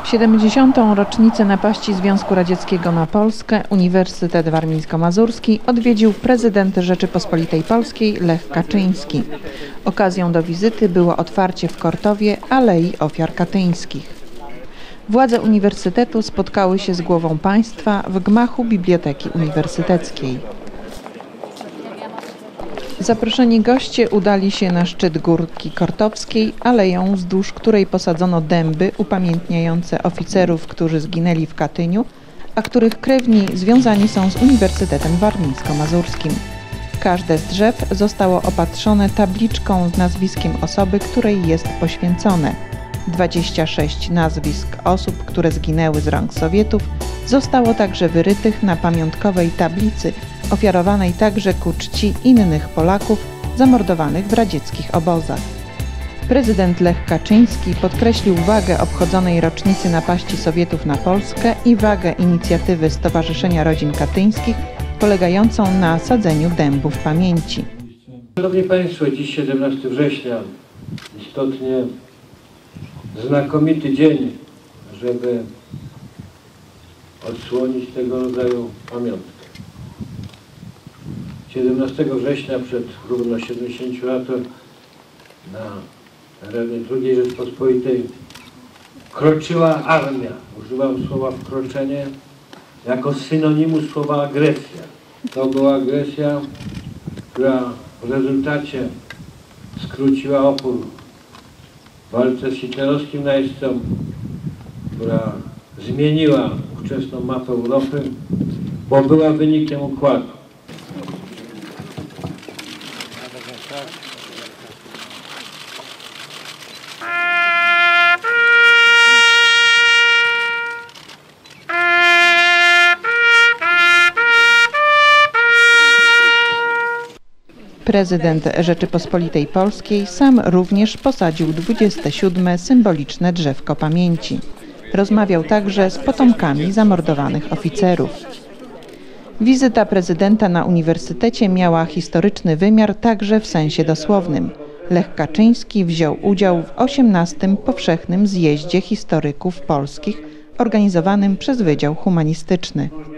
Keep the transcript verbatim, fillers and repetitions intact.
siedemdziesiątą rocznicę napaści Związku Radzieckiego na Polskę Uniwersytet Warmińsko-Mazurski odwiedził prezydent Rzeczypospolitej Polskiej Lech Kaczyński. Okazją do wizyty było otwarcie w Kortowie Alei Ofiar Katyńskich. Władze uniwersytetu spotkały się z głową państwa w gmachu Biblioteki Uniwersyteckiej. Zaproszeni goście udali się na szczyt Górki Kortowskiej, aleją, wzdłuż której posadzono dęby upamiętniające oficerów, którzy zginęli w Katyniu, a których krewni związani są z Uniwersytetem Warmińsko-Mazurskim. Każde z drzew zostało opatrzone tabliczką z nazwiskiem osoby, której jest poświęcone. dwadzieścia sześć nazwisk osób, które zginęły z rąk Sowietów, zostało także wyrytych na pamiątkowej tablicy, ofiarowanej także ku czci innych Polaków zamordowanych w radzieckich obozach. Prezydent Lech Kaczyński podkreślił wagę obchodzonej rocznicy napaści Sowietów na Polskę i wagę inicjatywy Stowarzyszenia Rodzin Katyńskich polegającą na sadzeniu dębów pamięci. Szanowni Państwo, dziś siedemnastego września, istotnie znakomity dzień, żeby odsłonić tego rodzaju pamiątkę. siedemnastego września przed równo siedemdziesięciu laty na terenie drugiej Rzeczpospolitej kroczyła armia. Używam słowa wkroczenie jako synonimu słowa agresja. To była agresja, która w rezultacie skróciła opór w walce z hitlerowskim najeźdźcą, która zmieniła ówczesną mapę Europy, bo była wynikiem układu. Prezydent Rzeczypospolitej Polskiej sam również posadził dwudzieste siódme symboliczne drzewko pamięci. Rozmawiał także z potomkami zamordowanych oficerów. Wizyta prezydenta na uniwersytecie miała historyczny wymiar także w sensie dosłownym. Lech Kaczyński wziął udział w osiemnastym Powszechnym Zjeździe Historyków Polskich organizowanym przez Wydział Humanistyczny.